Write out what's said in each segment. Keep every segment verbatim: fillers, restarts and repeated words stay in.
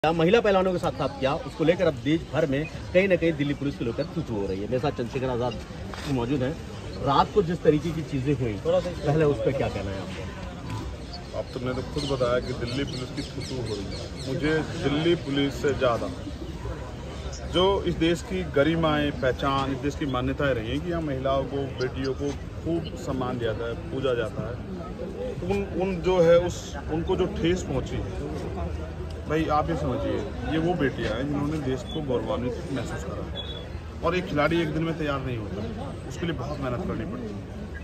महिला पहलवानों के साथ साथ किया, उसको लेकर अब देश भर में कहीं ना कहीं दिल्ली पुलिस को लेकर थूथू हो रही है। मेरे साथ चंद्रशेखर आजाद मौजूद हैं। रात को जिस तरीके की चीजें हुई, पहले उस पर क्या कहना है आपको? अब तुमने तो खुद बताया कि दिल्ली पुलिस की थूथू हो रही है। मुझे दिल्ली पुलिस से ज़्यादा जो इस देश की गरिमाएं, पहचान, इस देश की मान्यताएं रही हैं कि यहाँ महिलाओं को, बेटियों को खूब सम्मान दिया जाता है, पूजा जाता है, तो उन उन जो है उस उनको जो ठेस पहुँची है, भाई आप ये समझिए, ये वो बेटियां हैं जिन्होंने देश को गौरवान्वित महसूस करा। और एक खिलाड़ी एक दिन में तैयार नहीं होता, उसके लिए बहुत मेहनत करनी पड़ती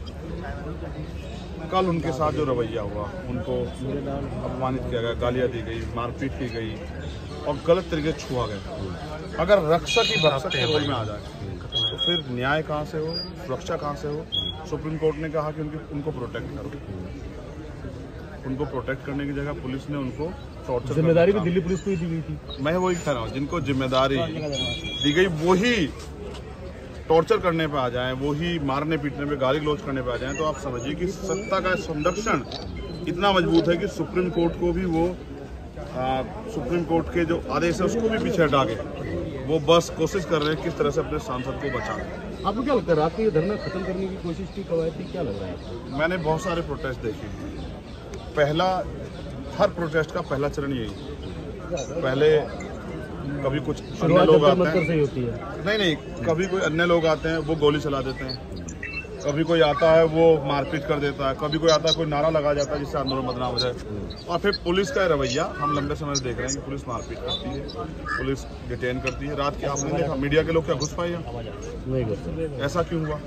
है। कल उनके साथ जो रवैया हुआ, उनको अपमानित किया गया, गालियाँ दी गई, मारपीट की गई और गलत तरीके से छुआ गया। अगर रक्षक ही भरक्षक के रोल में आ जाए तो फिर न्याय कहाँ से हो, सुरक्षा कहाँ से हो? सुप्रीम कोर्ट ने कहा कि उनकी उनको प्रोटेक्ट करो। उनको प्रोटेक्ट करने की जगह पुलिस ने उनको टॉर्चर, जिम्मेदारी भी दिल्ली पुलिस को ही दी गई थी। मैं वही कह रहा हूँ, जिनको जिम्मेदारी दी गई वही टॉर्चर करने पे आ जाएं, वही मारने पीटने पे, गाली गलौज करने पे आ जाएं, तो आप समझिए कि सत्ता का संरक्षण इतना मजबूत है कि सुप्रीम कोर्ट को भी वो आ, सुप्रीम कोर्ट के जो आदेश है उसको भी पीछे हटा के वो बस कोशिश कर रहे हैं किस तरह से अपने सांसद को बचाएं। आपको क्या लगता है, रात को ये धरना खत्म करने की कोशिश की कवायद थी, क्या लग रहा है आपको? मैंने बहुत सारे प्रोटेस्ट देखे। पहला, हर प्रोटेस्ट का पहला चरण यही, पहले कभी कुछ अन्य लोग आते हैं, सही होती है। नहीं नहीं कभी कोई अन्य लोग आते हैं, वो गोली चला देते हैं, कभी कोई आता है वो मारपीट कर देता है, कभी कोई आता है कोई नारा लगा जाता है जिससे आंदोलन बदनाम हो जाए। और फिर पुलिस का रवैया हम लंबे समय से देख रहे हैं कि पुलिस मारपीट करती है, पुलिस डिटेन करती है। रात के आपने देखा मीडिया के लोग क्या घुस पाए, ऐसा क्यों हुआ?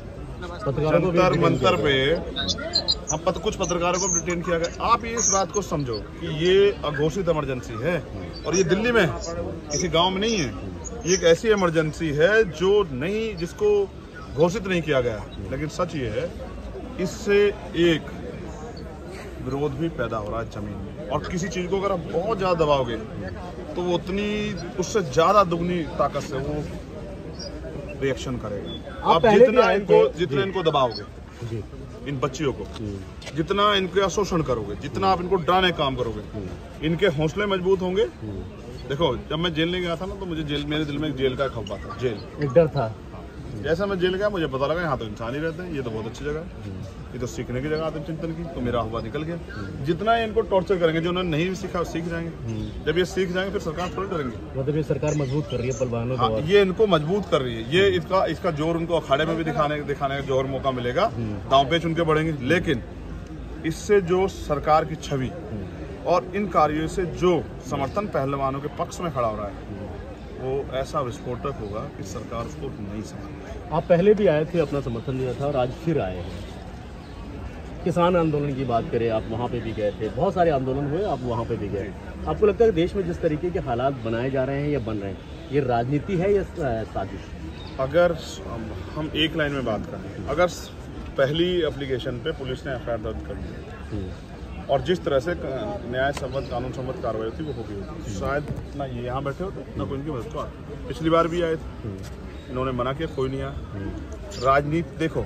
जंतर मंतर पे हम पत, कुछ पत्रकारों को डिटेन किया गया। आप ये इस बात को समझो कि ये अघोषित इमरजेंसी है और ये दिल्ली में किसी गांव में नहीं है। ये एक ऐसी इमरजेंसी है जो नहीं, जिसको घोषित नहीं किया गया। लेकिन सच ये है, इससे एक विरोध भी पैदा हो रहा है जमीन में, और किसी चीज को अगर आप बहुत ज्यादा दबाओगे तो वो उतनी, उससे ज्यादा दुगनी ताकत से वो रिएक्शन करेगा। आप जितना इनको जितना इनको दबाओगे, इन बच्चियों को, जितना इनका शोषण करोगे, जितना आप इनको डराने काम करोगे, इनके हौसले मजबूत होंगे। देखो, जब मैं जेल नहीं गया था ना, तो मुझे जेल, मेरे दिल में एक जेल का खौफ था, जेल एक डर था। जैसा मैं जेल गया मुझे पता लगा यहाँ तो इंसान ही रहते हैं, ये तो बहुत अच्छी जगह है, ये तो सीखने की जगह आत्मचिंतन की, तो मेरा हुआ निकल गया। जितना इनको टॉर्चर करेंगे, जो उन्होंने नहीं सीखा सीख जाएंगे। जब ये सीख जाएंगे फिर सरकार थोड़ी डरेंगे। मतलब ये सरकार मजबूत कर रही है पहलवानों को। हाँ, ये इनको मजबूत कर रही है। ये इसका इसका जोर उनको अखाड़े में भी दिखाने दिखाने का जोर मौका मिलेगा, दांव पेच उनके बढ़ेंगे। लेकिन इससे जो सरकार की छवि और इन कार्यों से जो समर्थन पहलवानों के पक्ष में खड़ा हो रहा है, वो ऐसा विस्फोटक होगा कि सरकार उसको नहीं समझ। आप पहले भी आए थे, अपना समर्थन दिया था, और आज फिर आए हैं। किसान आंदोलन की बात करें, आप वहाँ पे भी गए थे, बहुत सारे आंदोलन हुए, आप वहाँ पे भी गए। आपको लगता है कि देश में जिस तरीके के हालात बनाए जा रहे हैं या बन रहे हैं, ये राजनीति है या साजिश? अगर हम एक लाइन में बात करें, अगर पहली एप्लीकेशन पे पुलिस ने एफ आई आर दर्ज कर दी और जिस तरह से न्याय सम्मत, कानून सम्मत कार्रवाई होती वो होगी, शायद ना ये यहाँ बैठे होते, ना कोई इनकी मदद को आते। पिछली बार भी आए थे, इन्होंने मना किया, कोई नहीं आया। राजनीति देखो,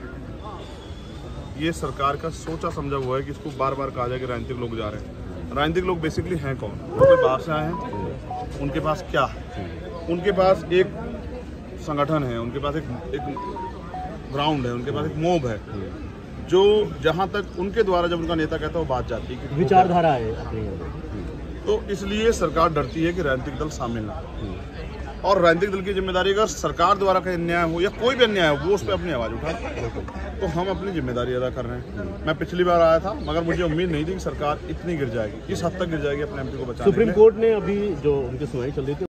ये सरकार का सोचा समझा हुआ है कि इसको बार बार कहा जाए कि राजनीतिक लोग जा रहे हैं। राजनीतिक लोग बेसिकली हैं कौन? वो कोई बाहर से आए हैं, उनके पास क्या है? उनके पास एक संगठन है, उनके पास एक, एक ग्राउंड है, उनके पास एक मोब है, जो जहां तक उनके द्वारा जब उनका नेता कहता है वो बात जाती है कि विचारधारा है अपनी। तो इसलिए सरकार डरती है कि राजनीतिक दल शामिल ना। और राजनीतिक दल की जिम्मेदारी, अगर सरकार द्वारा कहीं अन्याय हो या कोई भी अन्याय हो, वो उस पर अपनी आवाज उठाए। तो हम अपनी जिम्मेदारी अदा कर रहे हैं। मैं पिछली बार आया था, मगर मुझे उम्मीद नहीं थी कि सरकार इतनी गिर जाएगी, इस हद तक गिर जाएगी अपने एमपी को बचाने। सुप्रीम कोर्ट ने अभी जो उनकी सुनवाई चल रही थी